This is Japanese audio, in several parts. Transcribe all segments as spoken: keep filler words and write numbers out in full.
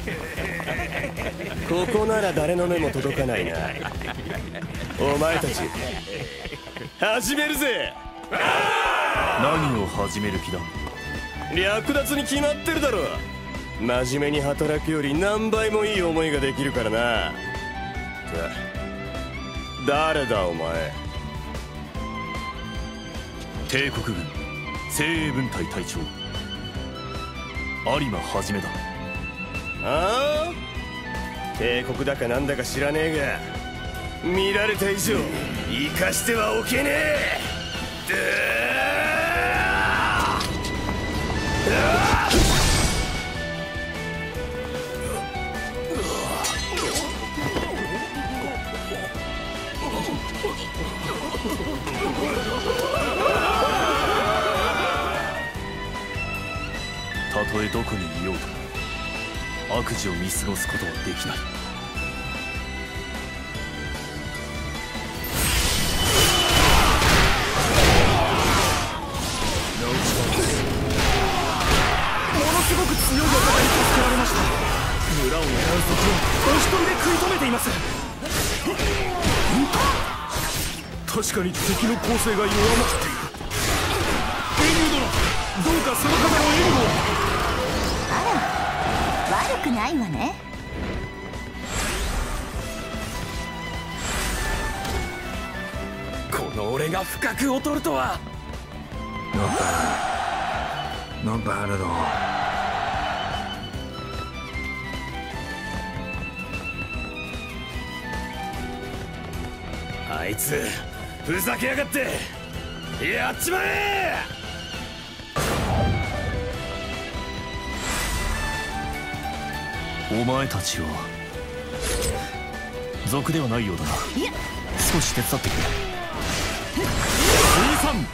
ここなら誰の目も届かないな。お前たち始めるぜ。 何を始める気だ。 略奪に決まってるだろ。真面目に働くより何倍もいい思いができるからな。誰だお前。 帝国軍精鋭分隊隊長有馬はじめだ。 ああ、帝国だかなんだか知らねえが、見られた以上生かしてはおけねえ。 たとえどこにいようと悪事を見過ごすことはできない。 ものすごく強いお方に助けられました。村を狙う賊をお一人で食い止めています。確かに敵の攻勢が弱まっている。エリュー殿、どうかその方の援護を。 あら、悪くないわね。 この俺が深く劣るとは。 Not bad at all. あいつふざけやがって。やっちまえ。 お前たちは賊ではないようだな。少し手伝ってくれ。兄さん、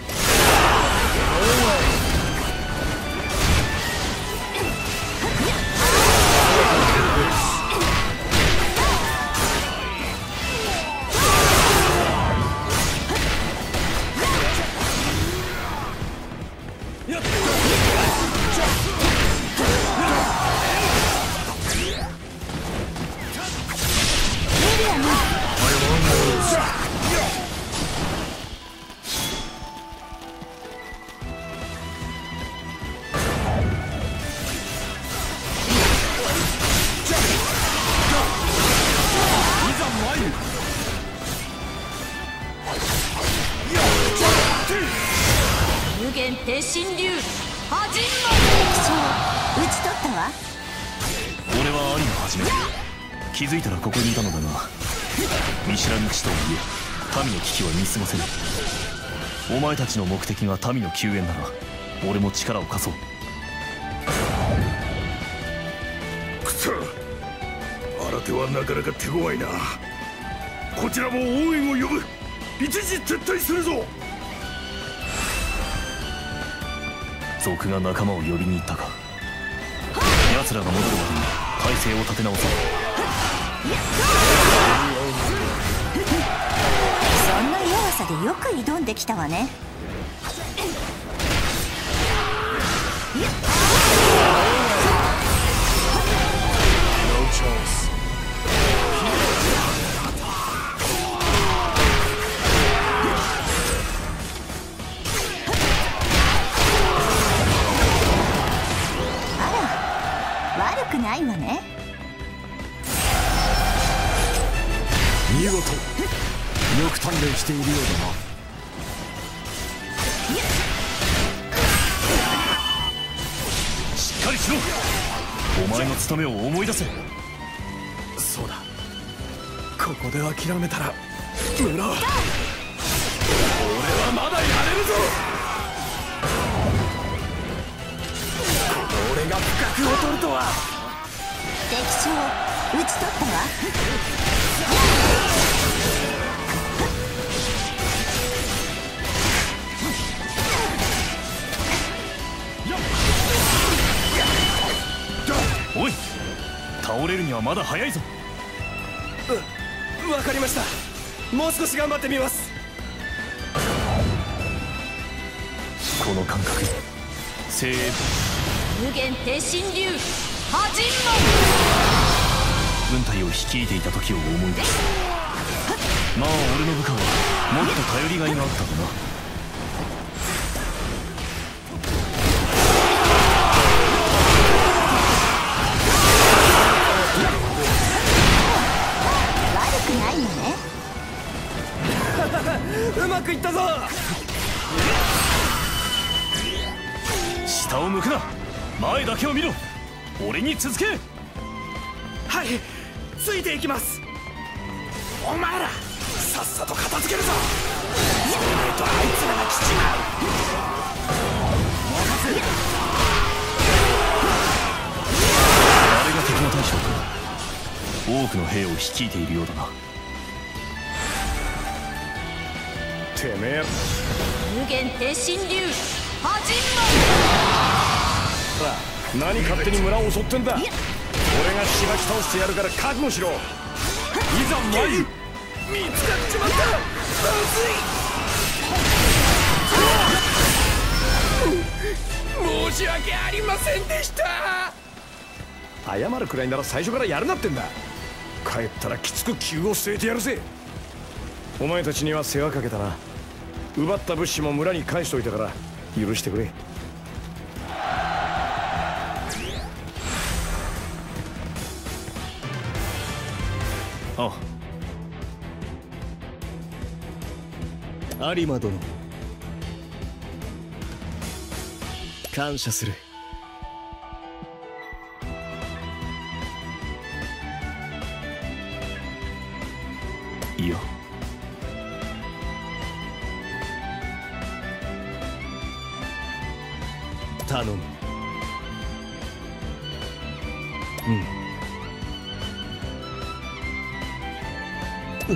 無限定神竜はじんま。敵将討ち取ったわ。 俺は有馬はじめ。気づいたらここにいたのだが、見知らぬ地とはいえ民の危機は見過ごせぬ。お前たちの目的が民の救援なら俺も力を貸そう。 くそ、新手はなかなか手強いな。こちらも応援を呼ぶ。一時撤退するぞ。 賊が仲間を呼びに行ったか。奴らが戻るまでに体勢を立て直そう。 そんな弱さでよく挑んできたわね。悪くないわね。 見事よく鍛錬しているようだな。 しっかりしろ。お前の務めを思い出せ。 そうだ、ここで諦めたら村、俺はまだやれるぞ。この俺が深く劣るとは。 敵将討ち取ったわ。 おい、倒れるにはまだ早いぞ。 う、わかりました。もう少し頑張ってみます。 この感覚、精鋭無限定神竜は始軍隊を率いていた時を思い出す。まあ俺の部下はもっと頼りがいがあったんだな。 悪くないのね。 うまくいったぞ。 下を向くな、前だけを見ろ。俺に続け。 はい、ついていきます。 お前らさっさと片付けるぞ。そうでないとあいつらが来ちまう。 あれが敵の大将か。多くの兵を率いているようだな。 てめえ無限定神竜始ら何勝手に村を襲ってんだ。俺がしばき倒してやるから覚悟しろ。いざ参る。 見つかっちまった。まずい。申し訳ありませんでした。 謝るくらいなら最初からやるなってんだ。帰ったらきつく急を据えてやるぜ。お前たちには世話かけたな。奪った物資も村に返しといたから許してくれ。 ああ有馬殿、感謝する。 いや、 頼む。うん。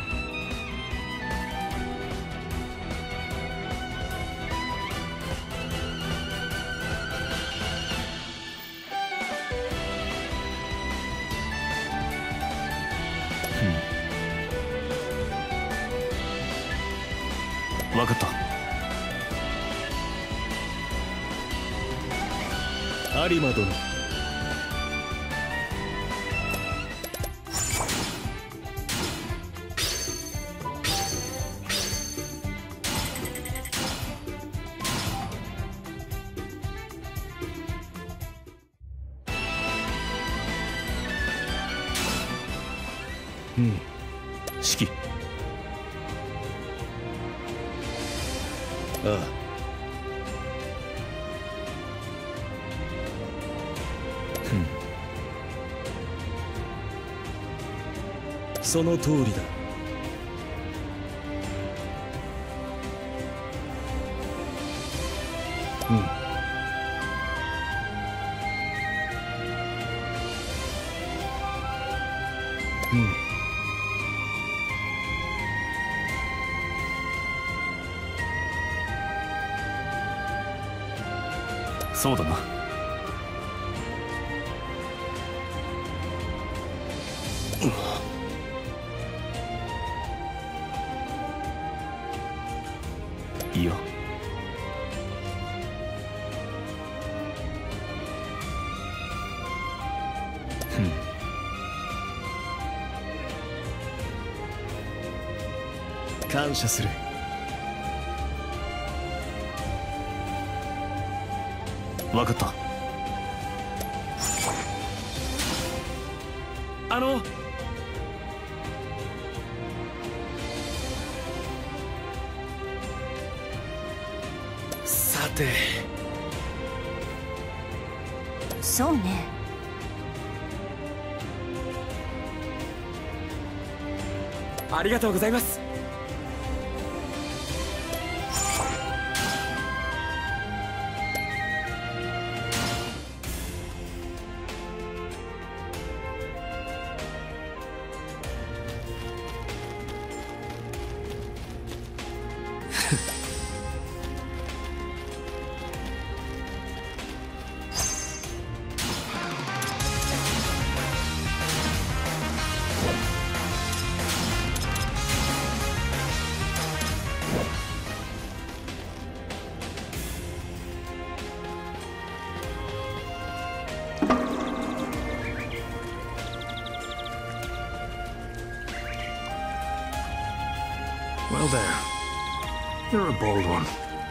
分かった。 有馬殿、 うん、指揮。 ああ、その通りだ。うん。うん。 そうだな。いや、 感謝する。 分かった。 あのさて、 そうね。 ありがとうございます。 there. You're a bold one.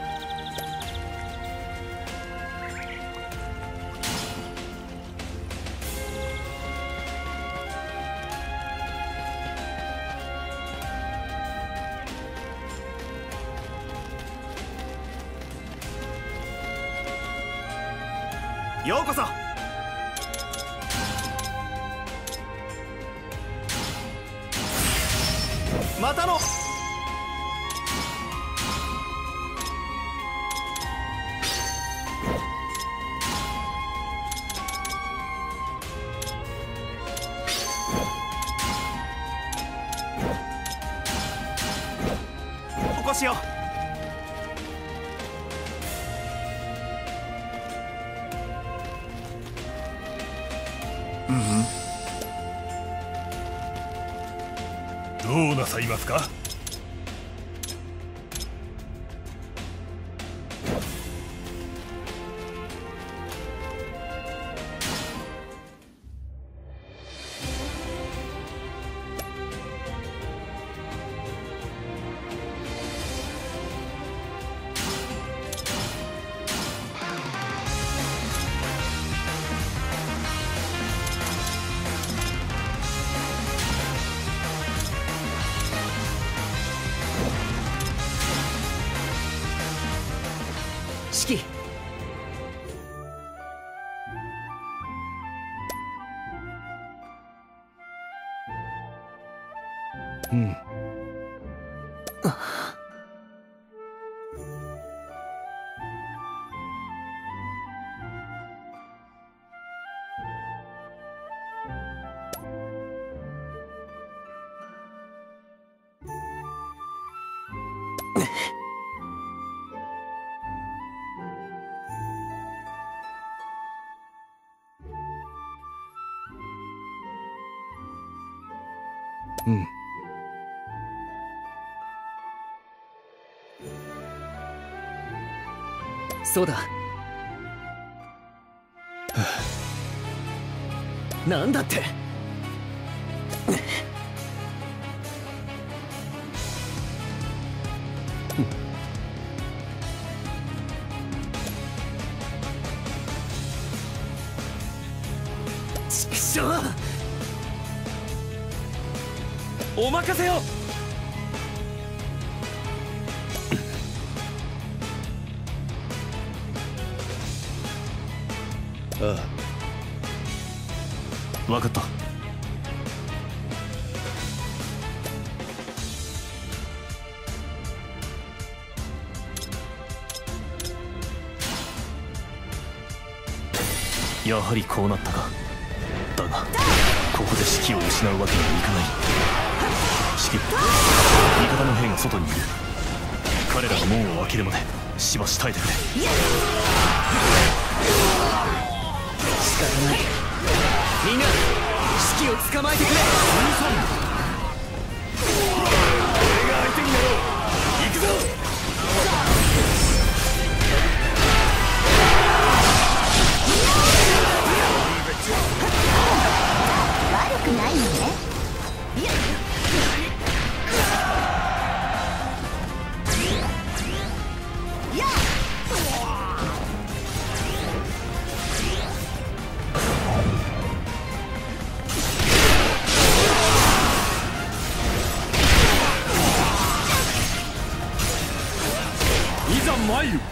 ようこそ。またの。お越しよ。 どうなさいますか？ 指揮。 うん。うん。 そうだ。なんだって。ちくしょう。お任せよ。 ああ、分かった。やはりこうなったか。だがここで指揮を失うわけにはいかない。指揮、味方の兵が外にいる。彼らが門を開けるまでしばし耐えてくれ。 仕方ない。みんな指揮を捕まえてくれ。 俺が相手になろう。行くぞ。 悪くないのね。 いざ参る。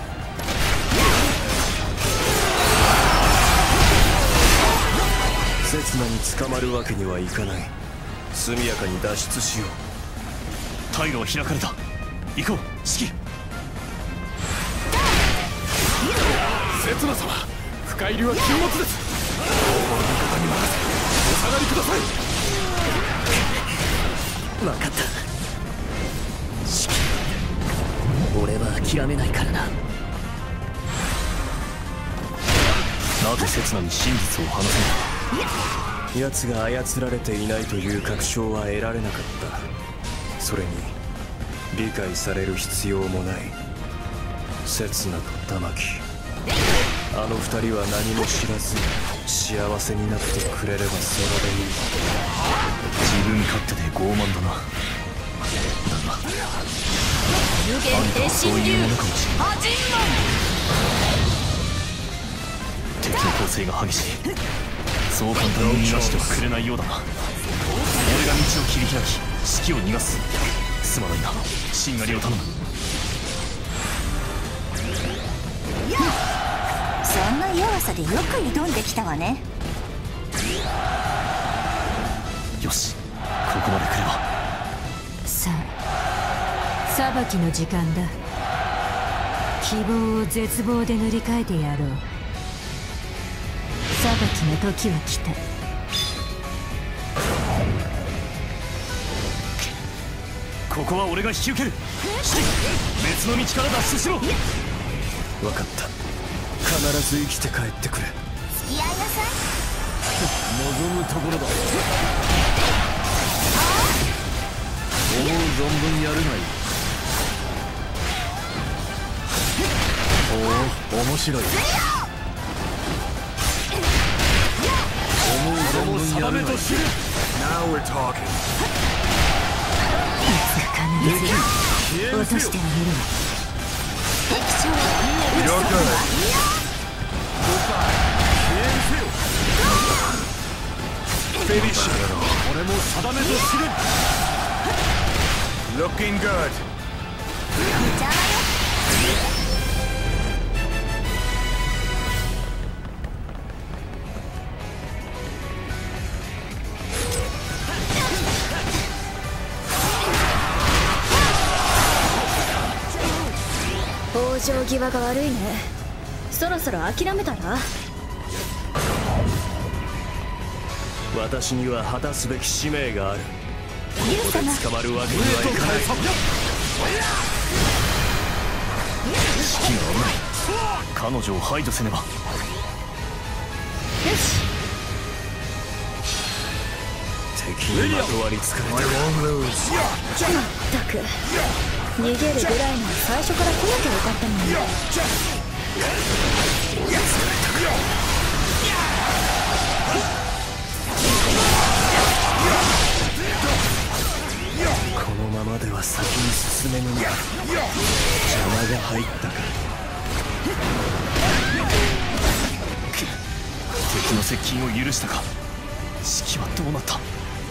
刹那に捕まるわけにはいかない。速やかに脱出しよう。 退路は開かれた。行こう、指揮。 刹那様、深入りは禁物です。この味方に任せお下がりください。 分かった。指揮、俺は諦めないからな。 なぜ刹那に真実を話せない。 奴が操られていないという確証は得られなかった。それに理解される必要もない。刹那と玉木、あの二人は何も知らず幸せになってくれればそれでいい。 自分勝手で傲慢だな。 無限定そう神竜いうものかもしれない。 破人敵の攻勢が激しい。そう簡単に逃がしてはくれないようだな。俺が道を切り開き士気を逃がす。すまないな、しんがりを頼む。 そんな弱さでよく挑んできたわね。 よし、ここまで来れば。 さあ、裁きの時間だ。希望を絶望で塗り替えてやろう。裁きの時は来た。 ここは俺が引き受ける。シキ、別の道から脱出しろ。 分かった。必ず生きて帰ってくれ。 付き合いなさい。 望むところだ。思う存分やるがいい。おお、面白い。思う存分やるがいい。 いつか必ず落としてあげるわ。 敵将を撃ち取ったわ。 フェリシャ俺も定めと知れ。Looking good。 邪魔よ。 往生際が悪いね。そろそろ諦めたら。 私には果たすべき使命がある。 竜様、 捕まるわけにはいかない。 士気が危ない。彼女を排除せねば。 よし。 敵にまとわりつかれた。 まったく逃げるぐらいなら最初から来なきゃよかったのに。 このままでは先に進めぬんだ。邪魔が入ったか。 敵の接近を許したか。士気はどうなった。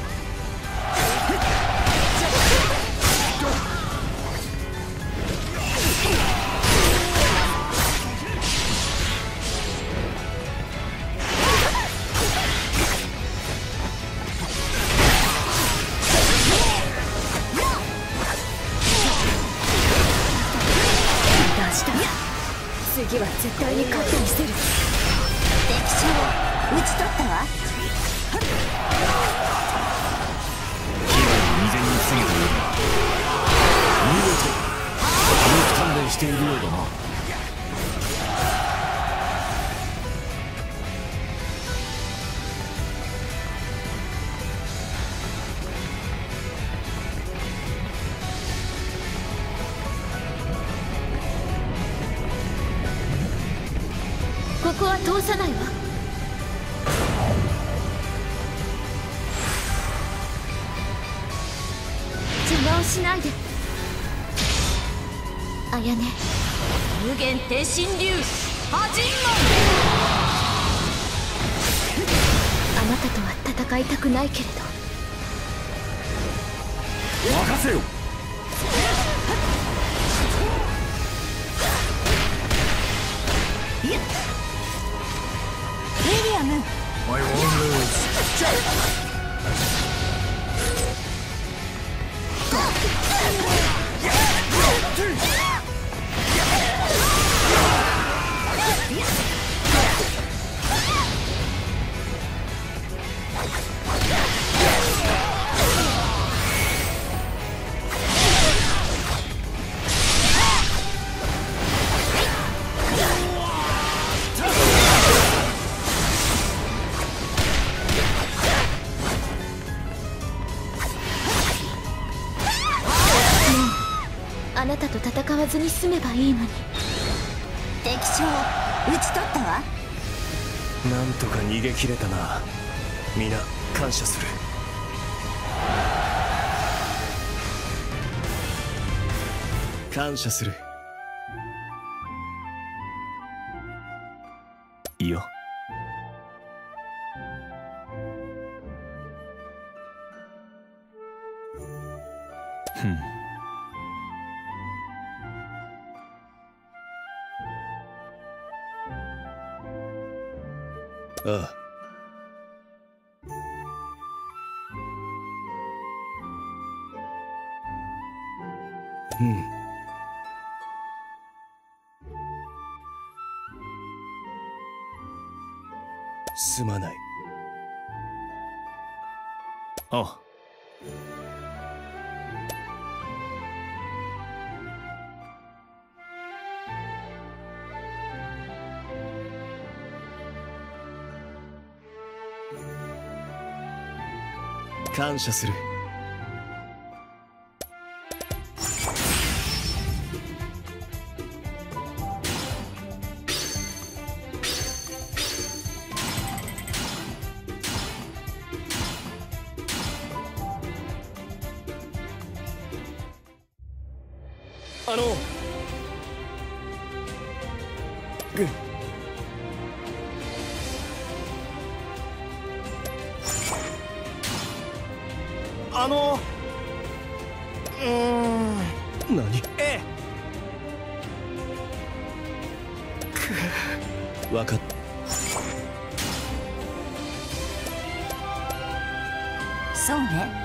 次は絶対に勝ってみせる。 敵将を撃ち取ったわ。 被害を未然に防げたようだ。 見事よく鍛錬しているようだな。 ここは通さないわ。邪魔をしないで。あやね、 無限定神竜破人あなたとは戦いたくないけれど。 任せよ。 ウィリアム、 あなたと戦わずに済めばいいのに。 敵将を撃ち取ったわ。 なんとか逃げ切れたな。皆感謝する。 感謝する。 いや、ふん。 ああ。うん。すまない。 ああ。 感謝する。あのぐあのうーん何ええ分かったそうね。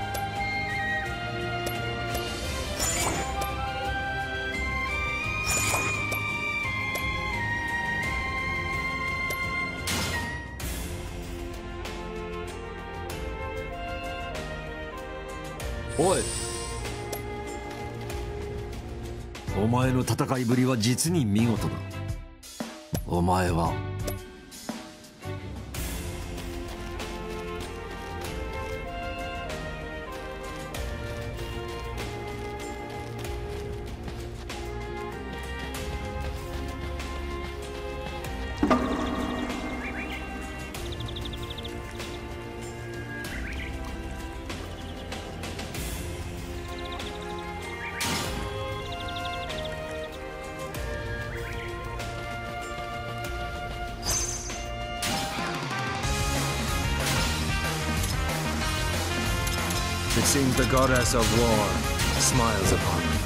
おい、お前の戦いぶりは実に見事だ。お前は It seems the goddess of war smiles upon me.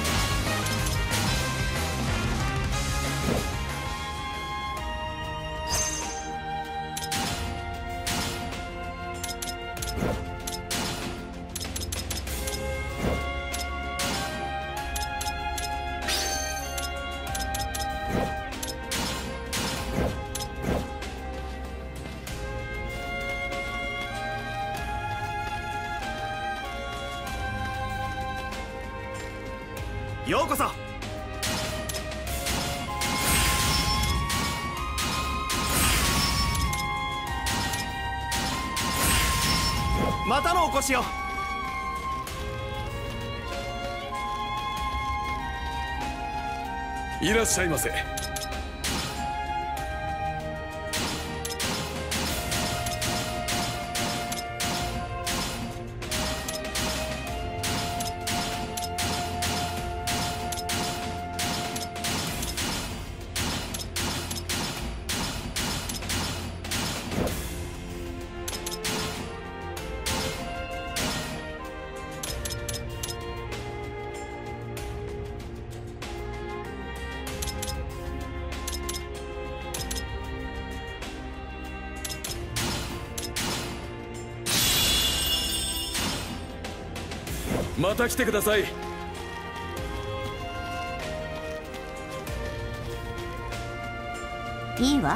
Yokoso! ようこそ。またのお越しを。 いらっしゃいませ。また来てください。 いいわ。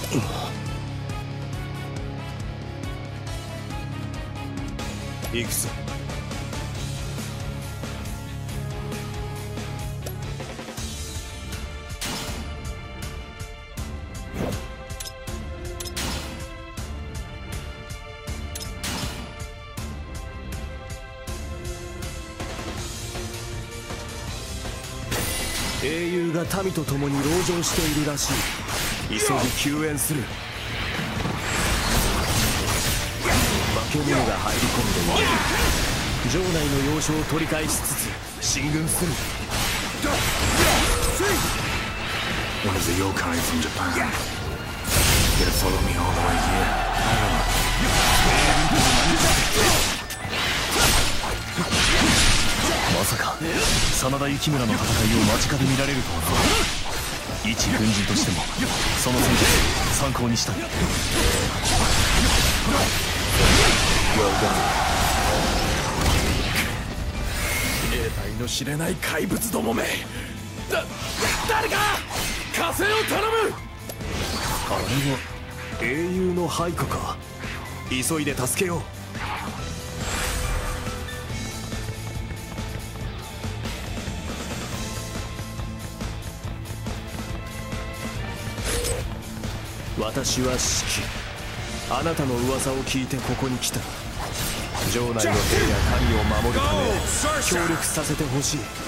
行くぞ。英雄が民と共に籠城しているらしい。急ぎ救援する。化け物が入り込んでいる。城内の要所を取り返しつつ進軍する。 One is a yokai from Japan. Gonna follow me all the way here. まさか真田幸村の戦いを間近で見られるとはな。一軍人としてもその戦術参考にしたい。 得体の知れない怪物どもめ。だ誰か加勢を頼む。 あれは英雄の配下か。急いで助けよう。 私は四季。あなたの噂を聞いてここに来た。城内の兵や民を守るため協力させてほしい。 助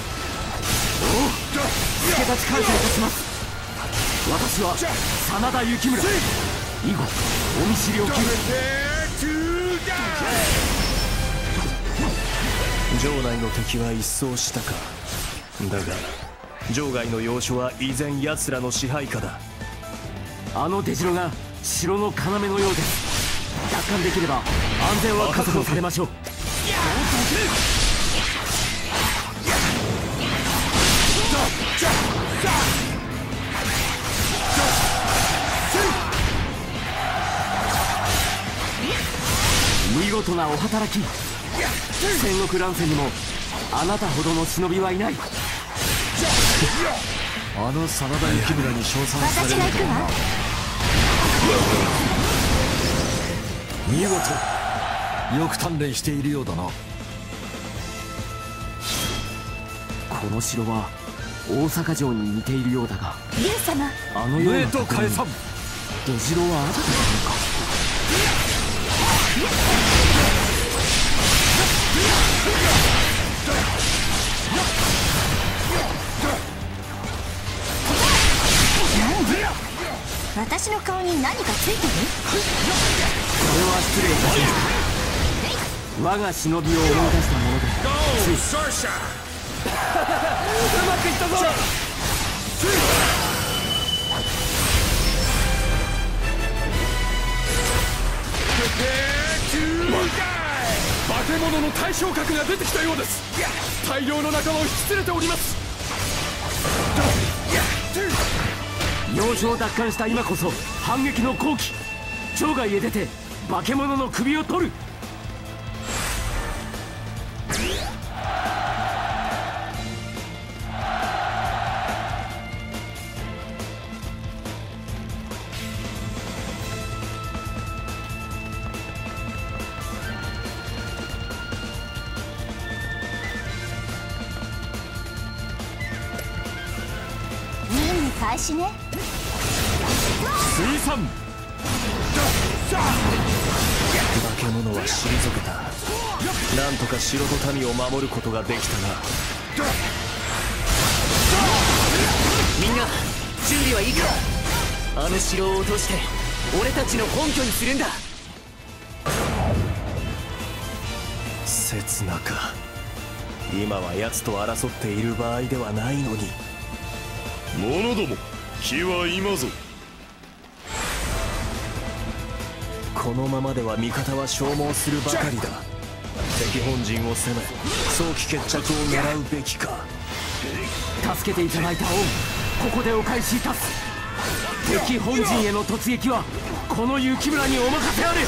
太刀感謝いたします。私は真田幸村。以後お見知りおき。 城内の敵は一掃したか。だが城外の要所は依然奴らの支配下だ。 あの出城が城の要のようです。奪還できれば安全は確保されましょう。見事なお働き。戦国乱世にもあなたほどの忍びはいない。 あの真田幸村に称賛されるとは。 見事よく鍛錬しているようだな。 この城は大阪城に似ているようだが、 龍様、 あのようなところに出城はあったのか。 私の顔に何かついてる？ それは失礼いたしました。我が忍びを思い出したものでつい。うまくいったぞ。 化け物の対象格が出てきたようです。大量の仲間を引き連れております。 要所を奪還した今こそ反撃の好機。城外へ出て化け物の首を取る。 任務開始ね。 水産。 化け物は退けた。なんとか城と民を守ることができたな。 みんな準備はいいか。あの城を落として俺たちの本拠にするんだ。 刹那か。今は奴と争っている場合ではないのに。 者ども、気は今ぞ。 このままでは味方は消耗するばかりだ。敵本陣を攻め早期決着を狙うべきか。 助けていただいた恩、ここでお返しいたす。敵本陣への突撃はこの雪村にお任せあれ。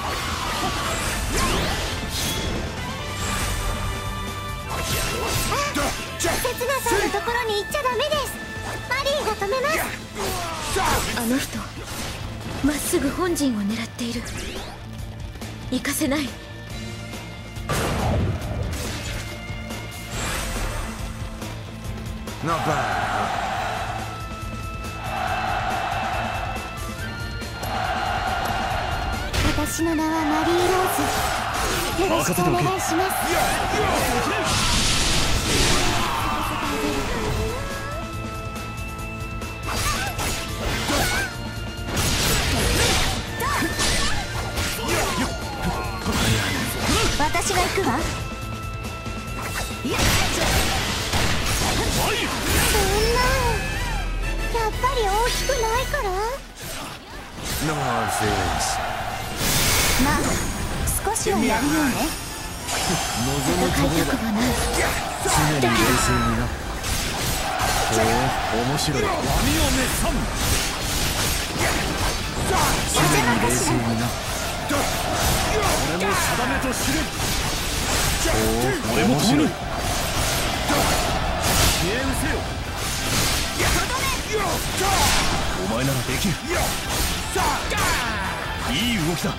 刹那さんのところに行っちゃダメです。マリーが止めます。あの人まっすぐ本陣を狙っている。行かせない。 私の名はマリー・ローズ。よろしくお願いします。私が行くわ。そんな、やっぱり大きくないから。まあ少しはやるよね。戦いたくはない。 常に冷静にな。へえ、面白い。 邪魔かしら。 俺も定めと知れ。 おお、俺も知る。お前ならできる。いい動きだ。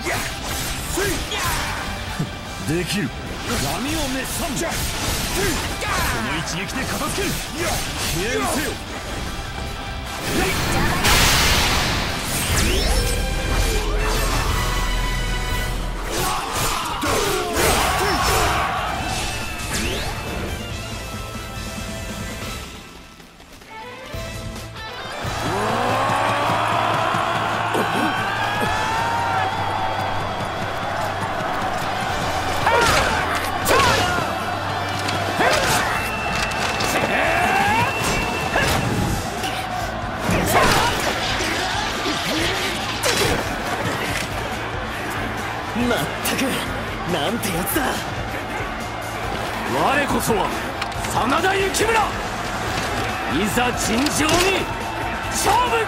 できる。 闇を滅さん。この一撃で片付ける。消え失せよ。 まったく、なんてやつだ。 我こそは真田幸村。いざ尋常に勝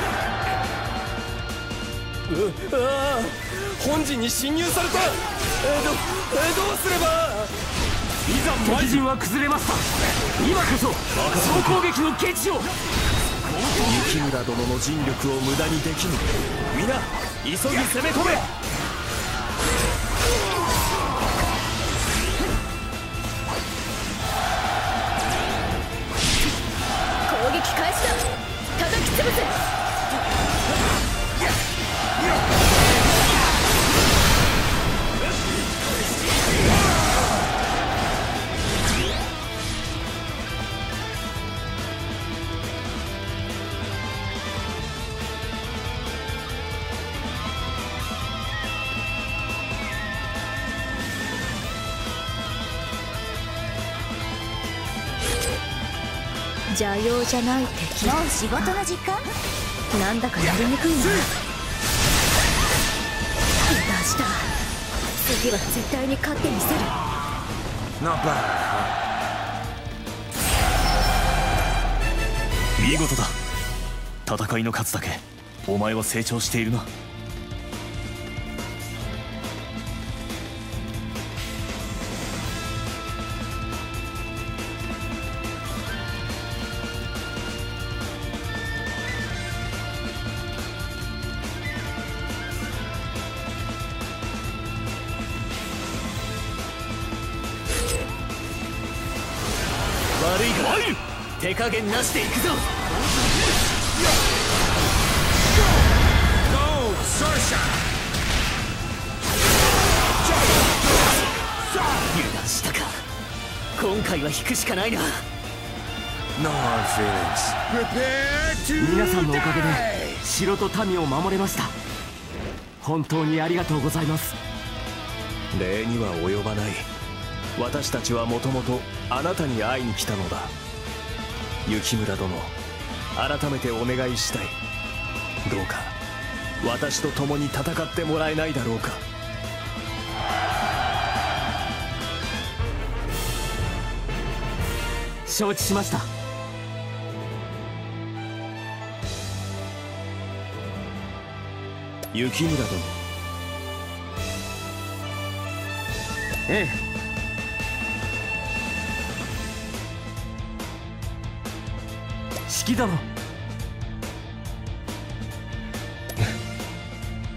負。 うああ、本陣に侵入された。えー、どえー、どうすれば。いざ敵陣は崩れました。今こそ総攻撃のケチを。 雪村殿の尽力を無駄にできぬ。皆急ぎ攻め込め。 攻撃開始だ。叩き潰せ。邪用じゃない敵。 もう仕事の時間。 なんだかやりにくいな。出した。次は絶対に勝ってみせる。 見事だ。戦いの数だけお前は成長しているな。 悪いが手加減なしでいくぞ。油断したか。今回は引くしかないな。 皆さんのおかげで城と民を守れました。本当にありがとうございます。 礼には及ばない。私たちはもともとあなたに会いに来たのだ。雪村殿、改めてお願いしたい。どうか私と共に戦ってもらえないだろうか。 承知しました。 雪村殿。 ええ。四季殿。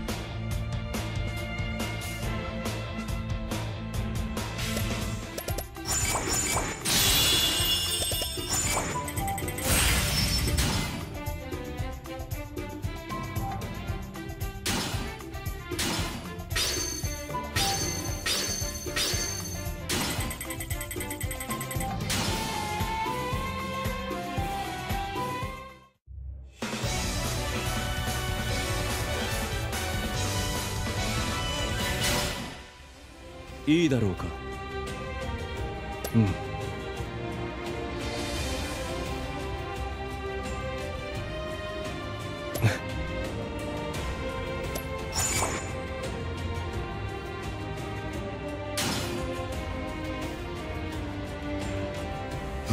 いいだろうか。うん。 うん。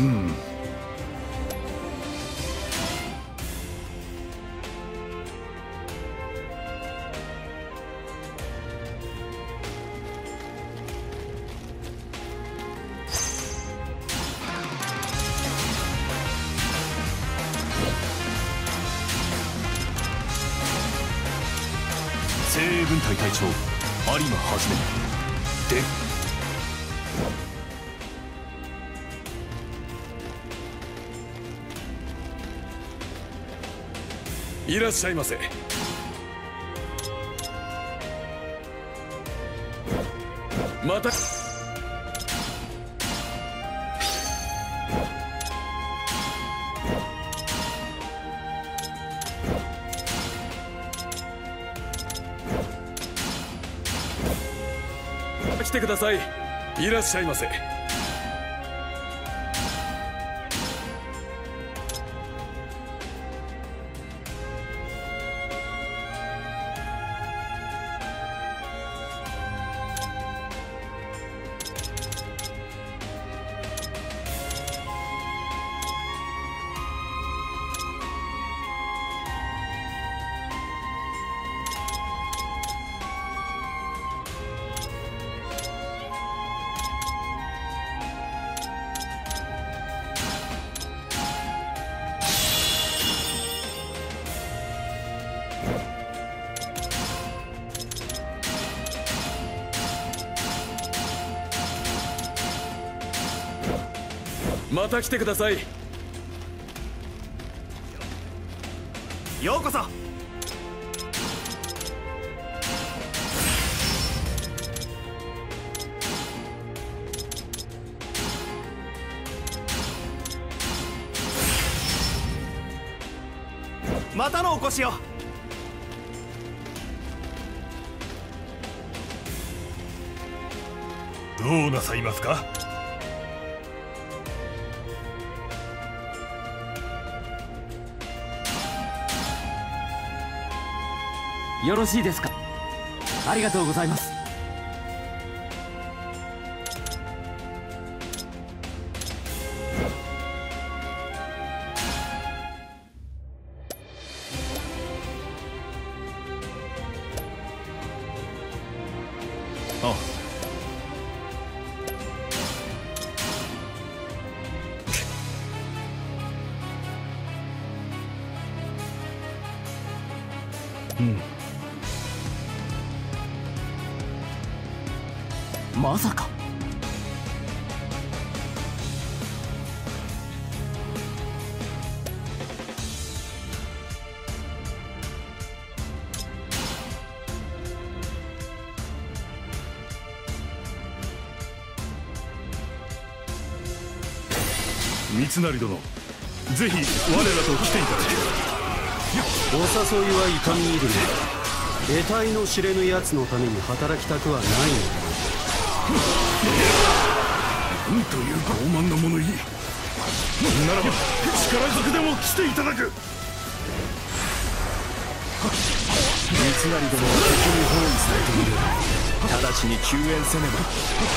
精鋭軍隊隊長有馬はじめでいらっしゃいませ。また来てください。いらっしゃいませ。また来てください。 ようこそ。またのお越しを。 どうなさいますか。 よろしいですか。ありがとうございます。 ああ。 うん。まさか。 三成殿、ぜひ我らと来ていただきお誘いは痛み入るね。得体の知れぬ奴のために働きたくはないのだ。 なんという傲慢な物言い。ならば力ずくでも来ていただく。 三成殿は敵に包囲されている。直ちに救援せねば。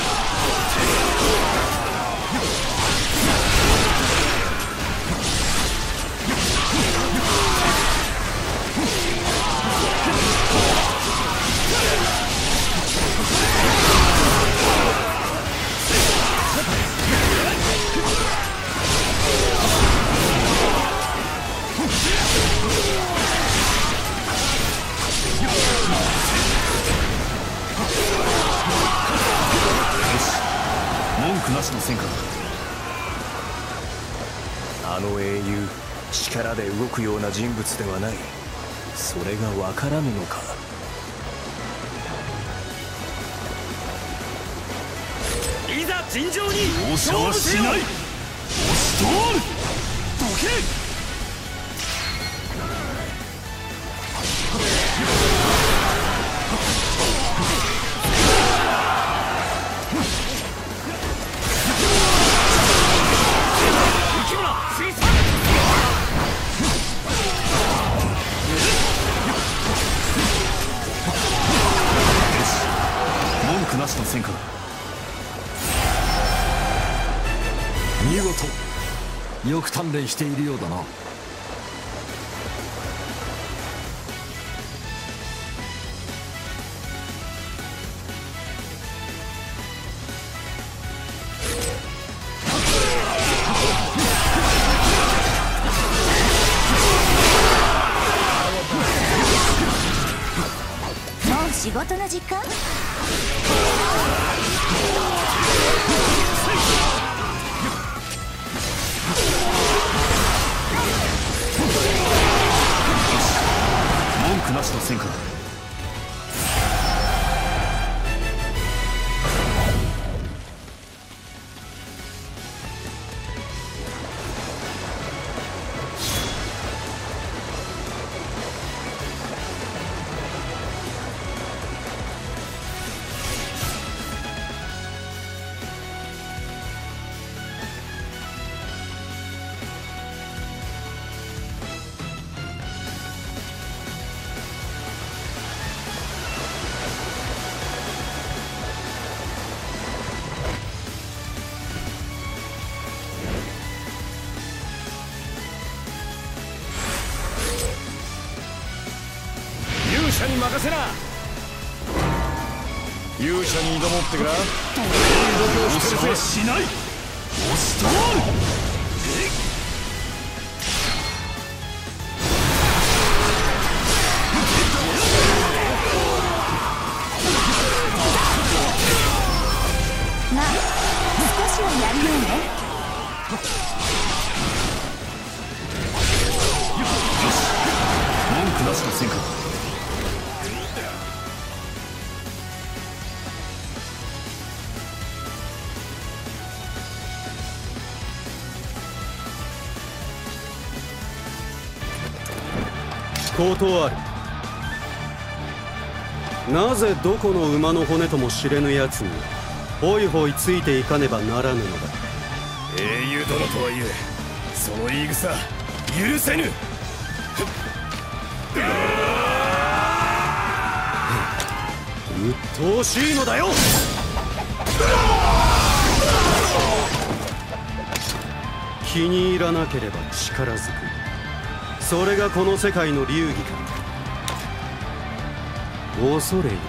文句なしの戦果だ。あの英雄、力で動くような人物ではない。それが分からぬのか。 いざ尋常に容赦はしない。押し通る。どけ。 しの戦果だ。 見事。よく鍛錬しているようだな。 もう仕事の時間？ 文句なしの戦果だ。 勇者に任せな。勇者に挑もうってくら。 押しはしない。押しとる。 まあ少しはやるよね。 文句なしの戦果だ。 断る。なぜどこの馬の骨とも知れぬやつにホイホイついていかねばならぬのだ。 英雄殿とはいえその言い草許せぬ。 うっとうしいのだよ。気に入らなければ力ずく。それがこの世界の流儀か。恐れよ。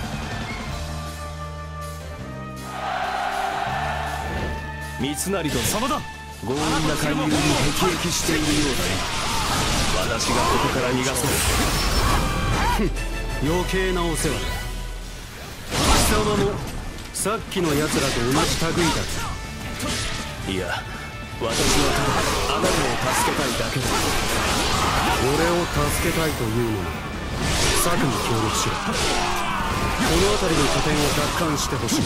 三成殿様だ。 強引な勧誘に辟易しているようだね。私がここから逃がそう。 余計なお世話だ。貴様もさっきの奴らと同じ類だぞ。 いや私はただあなたを助けたいだけだ。 俺を助けたいというのなら策に協力しろ。この辺りの拠点を奪還してほしい。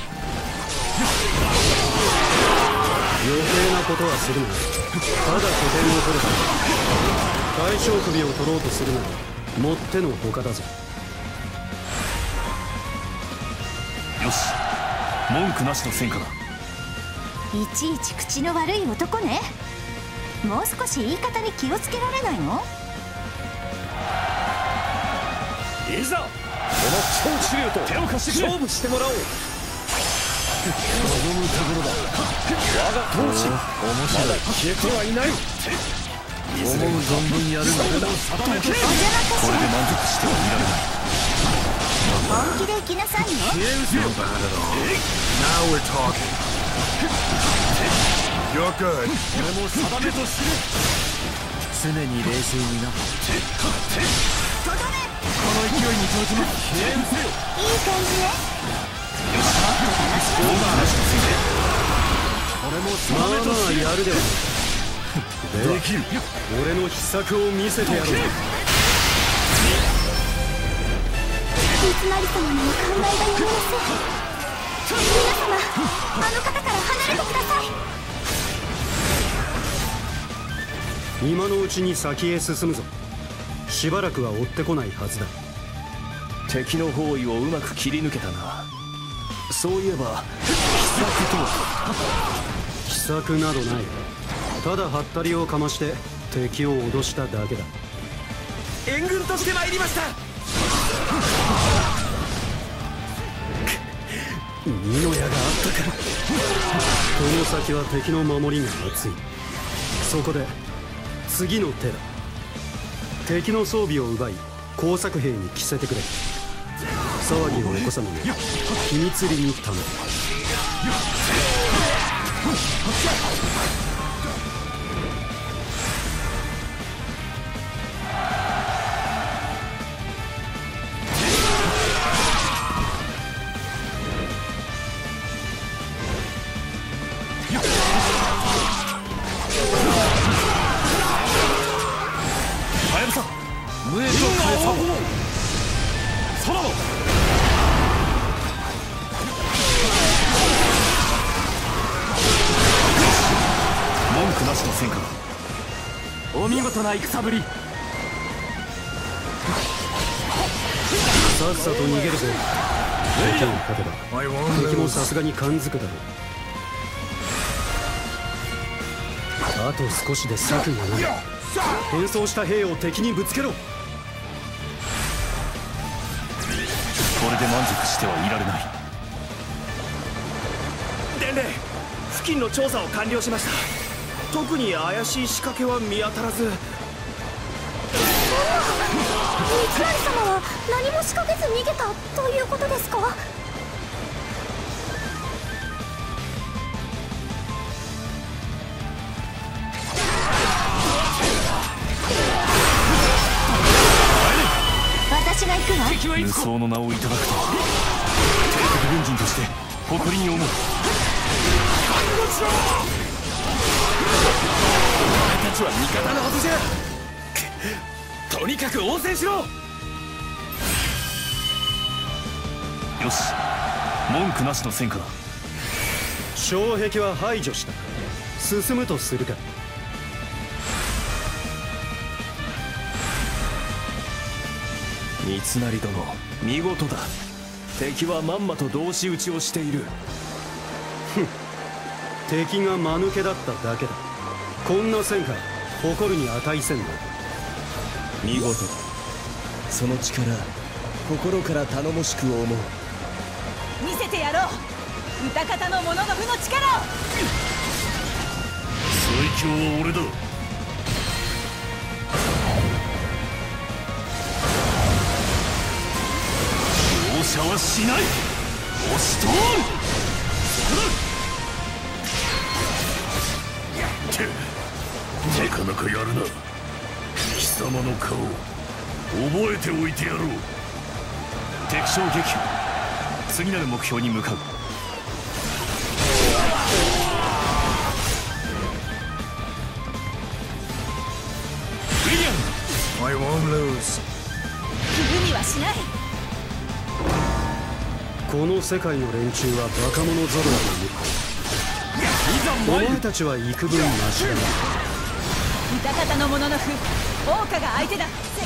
余計なことはするな。ただ拠点を取るため大将首を取ろうとするならもってのほかだぞ。 よし、文句なしの戦果だ。 いちいち口の悪い男ね。もう少し言い方に気をつけられないの？ いざこの超司令と手を貸して勝負してもらおう。望むところだ。我が闘志まだ消えてはいない。思う存分やるのだ。これで満足してはいられない。 本気で行きなさいね。 Now we're talking. You're good. これも定めとする。 常に冷静にな。 この勢いに乗じます。敬遠せよ。 いい感じね。 これもまあまあやるではない。できる。俺の秘策を見せてやろう。 三成様にも寛大が読めません。皆様あの方から離れてください。 今のうちに先へ進むぞ。しばらくは追ってこないはずだ。 敵の包囲をうまく切り抜けたな。そういえば秘策とは？ 秘策などない。ただハったりをかまして敵を脅しただけだ。 援軍として参りました。 二の矢があったから。この先は敵の守りが厚い。そこで次の手だ。敵の装備を奪い工作兵に着せてくれ。騒ぎを起こさぬよう秘密裏に頼む。 お見事な戦ぶり。 さっさと逃げるぜ。敵に勝てば敵もさすがに感づくだろう。あと少しで策がない。変装した兵を敵にぶつけろ。 これで満足してはいられない。 伝令、付近の調査を完了しました。特に怪しい仕掛けは見当たらず。 三成様は何も仕掛けず逃げたということですか？私が行くわ。 無双の名をいただくと帝国軍人として誇りに思う。 お前たちは味方のはずじゃ。とにかく応戦しろ。 よし、文句なしの戦果だ。 障壁は排除した。進むとするか。 三成殿、見事だ。敵はまんまと同士討ちをしている。 ふん、敵が間抜けだっただけだ。こんな戦果誇るに値せんの。 見事だ。その力、心から頼もしく思う。 見せてやろう、歌方の者の負の力を。 最強は俺だ。 容赦はしない。押し通る。 なかなかやるな。貴様の顔覚えておいてやろう。 敵将撃破。次なる目標に向かう。ウィリアム I won't lose。 振るにはしない。 この世界の連中はバカ者ぞろいだね。お前たちは幾分マシだな。 歌方の者の負、桜花が相手だ。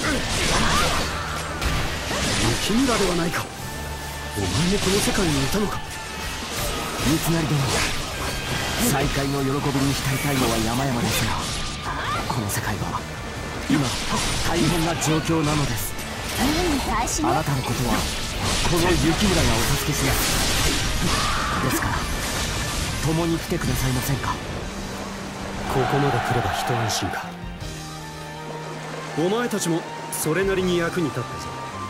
雪村ではないか。お前もこの世界にいたのか。 三成殿、再会の喜びに浸りたいのは山々ですが、この世界は今大変な状況なのです。あなたのことはこの雪村がお助けします。ですから共に来てくださいませんか。 ここまで来れば一安心か。お前たちもそれなりに役に立ったぞ。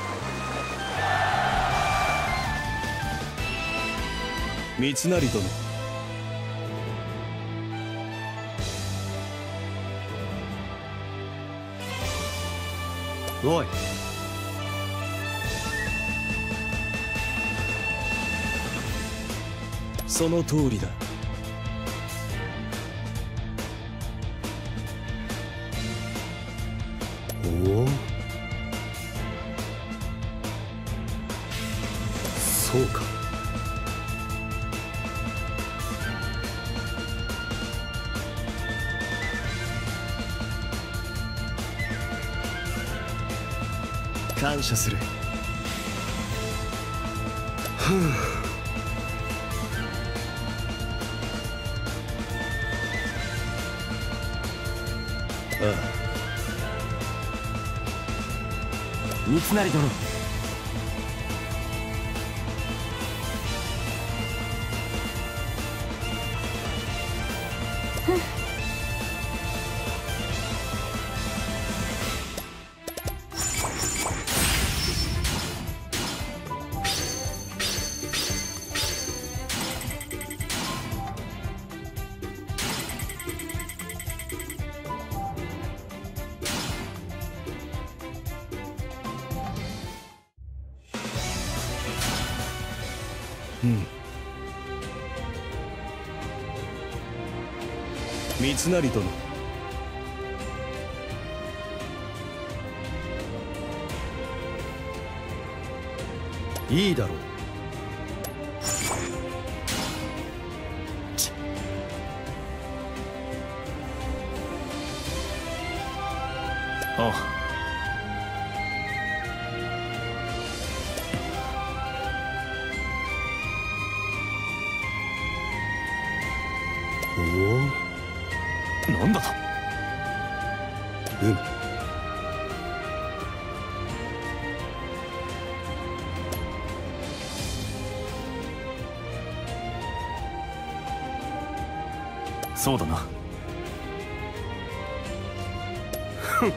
三成殿、 おい、 その通りだ。 おお、そうか。 感謝する。 ふう。 ああ。 三成殿、 うん。三成殿、いいだろう。 ああ。 おお、 なんだと。 うん。 そうだな。 ふん。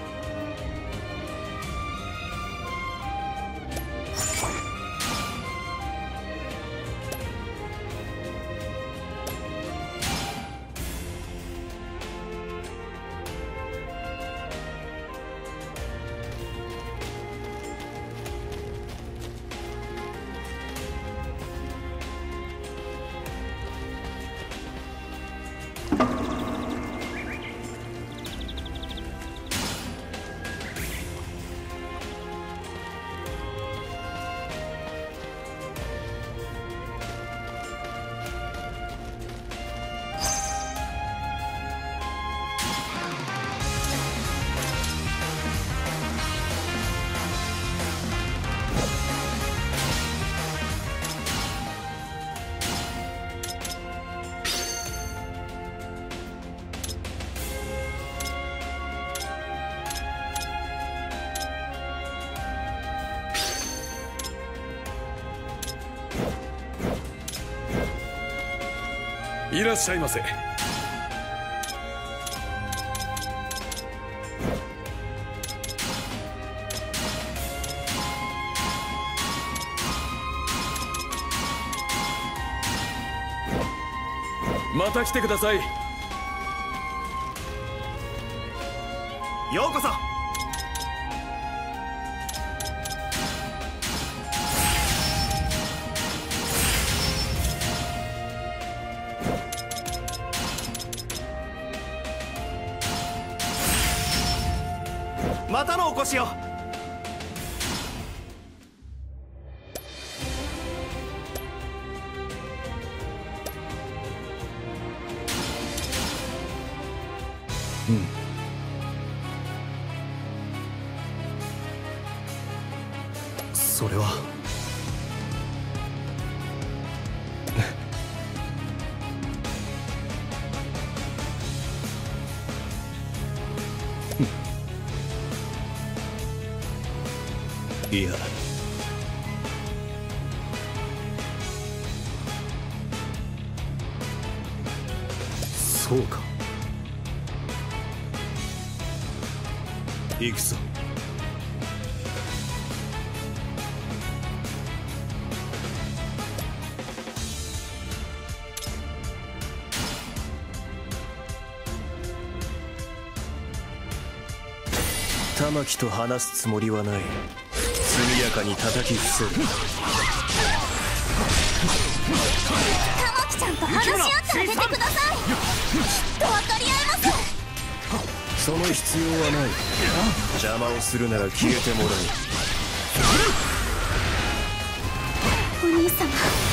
いらっしゃいませ。また来てください。 ようこそ。またのお越しを。 うん。それは。いや、そうか。行くぞ。 玉木と話すつもりはない。速やかに叩き伏せる。 玉木ちゃんと話し合ってあげてください。きっと分かり合えます。 その必要はない。邪魔をするなら消えてもらう。 お兄様、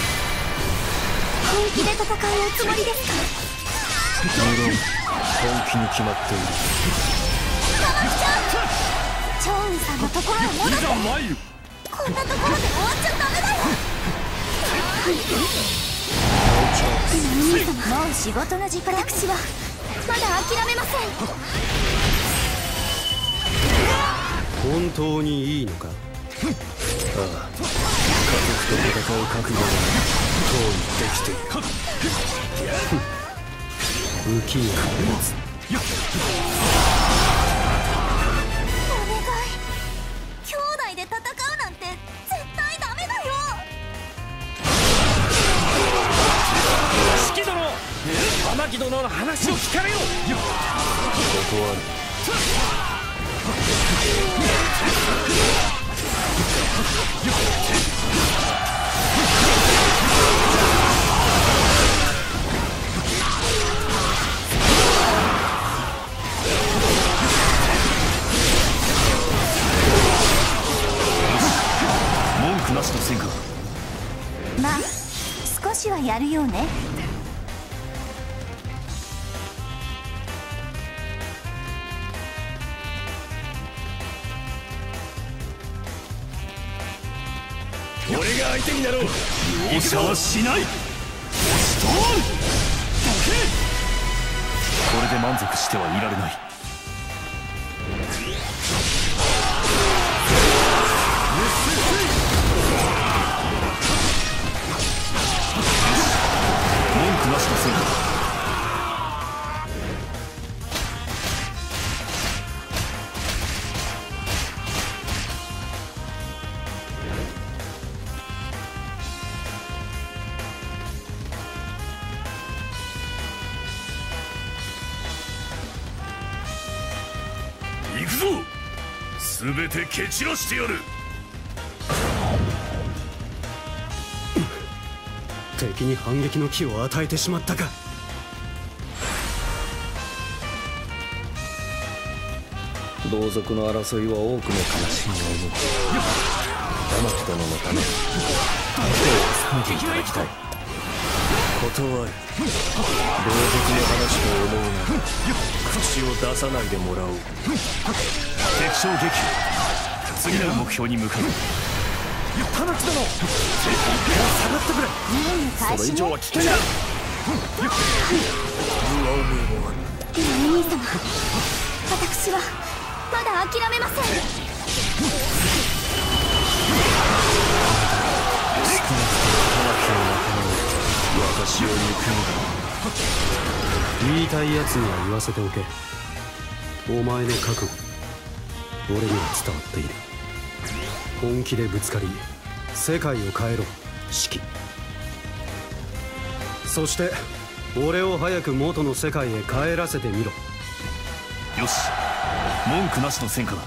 本気で戦うおつもりですか？ 無論本気に決まっている。 玉木ちゃん、趙雲さんのところへ戻って。こんなところで終わっちゃダメだよ。でもお兄様、もう仕事の時間。私はまだ諦めません。 本当にいいのか？ああ、家族と戦う覚悟がとうにできている。 浮きが立つ。 お願い、兄弟で戦うなんて絶対ダメだよ。 四季殿、玉木殿の話を聞かれよ。 断る。 しの戦果。 まあ少しはやるよね。 俺が相手になろう。 容赦はしない。押し通る。これで満足してはいられない。文句なしの戦果。 行くぞ。全て蹴散らしてやる。 敵に反撃の機を与えてしまったか。 同族の争いは多くの悲しみを生む。玉木殿のため手を挟んでいただきたい。断る。同族の話と思うなら口を出さないでもらおう。 敵将撃破。次なる目標に向かう。 玉木殿、下がってくれ。それ以上は危険だ。 兄様、私はまだ諦めません。 少なくとも玉木の仲間を私を憎むだろう。 言いたいやつには言わせておけ。お前の覚悟、俺には伝わっている。本気でぶつかり世界を変えろ、シキ。そして俺を早く元の世界へ帰らせてみろ。 よし、文句なしの戦果だ。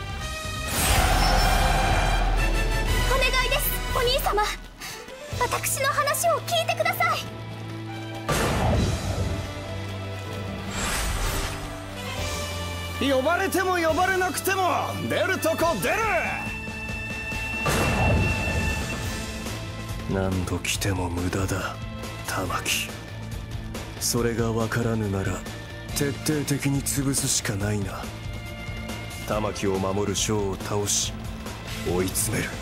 お願いです、お兄様。私の話を聞いてください。 呼ばれても呼ばれなくても出るとこ出る。 何度来ても無駄だ、玉木。それが分からぬなら徹底的に潰すしかないな。玉木を守る将を倒し追い詰める。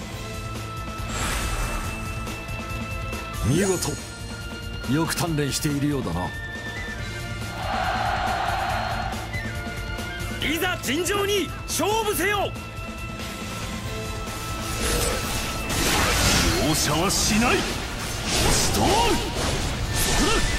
見事。よく鍛錬しているようだな。 いざ尋常に勝負せよ。 容赦はしない。押し通る。そこだ。